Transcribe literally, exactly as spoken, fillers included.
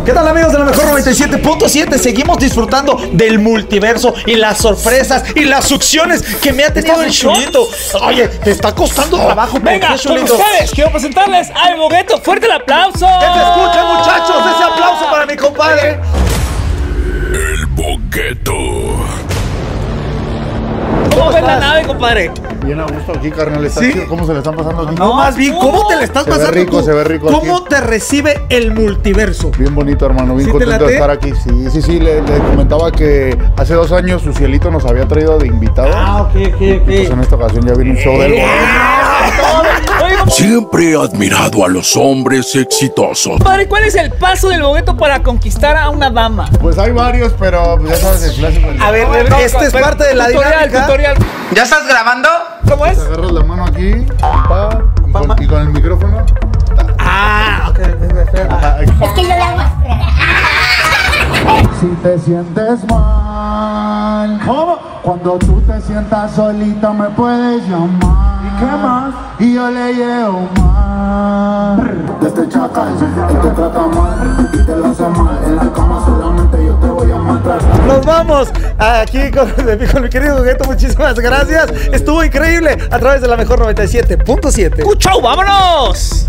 ¿Qué tal, amigos de la mejor noventa y siete punto siete? Seguimos disfrutando del multiverso y las sorpresas y las succiones que me ha tenido el Chulito. Oye, te está costando trabajo. Venga, con ustedes quiero presentarles al Bogueto. ¡Fuerte el aplauso! ¡Que te escuchen, muchachos! ¡Ese aplauso para mi compadre! El Bogueto. ¿Cómo ves la nave, compadre? Bien a gusto aquí, carnal. ¿Está ¿Sí? chido? ¿Cómo se le están pasando aquí? No, más bien, ¿cómo te le estás Se ve pasando rico, tú? se ve rico ¿Cómo aquí. te recibe el multiverso? Bien bonito, hermano. Bien ¿Sí te contento late? de estar aquí. Sí, sí, sí. Le, le comentaba que hace dos años su cielito nos había traído de invitado. Ah, ok, ok, ok. Pues en esta ocasión ya viene un show del Bogueto. Siempre he admirado a los hombres exitosos. Padre, ¿cuál es el paso del Bogueto para conquistar a una dama? Pues hay varios, pero pues, ya sabes, el clásico. A ver, No, este es pero- parte de la tutorial, dinámica. tutorial. ¿Ya estás grabando? ¿Cómo es? Agarras la mano aquí, pa, y, Pa, con, ma. y con el micrófono. Ah, ok, Ajá, aquí. Es que yo le hago Si te sientes mal, ¿cómo? Cuando tú te sientas solita me puedes llamar. ¿Y qué más? Y yo le llevo más. De este chacal, él te trata mal y te lo hace mal. En la cama solamente yo te voy a matar. nos vamos aquí con, con mi querido Bogueto. Muchísimas gracias. Estuvo increíble a través de la mejor noventa y siete punto siete. ¡Chau, vámonos!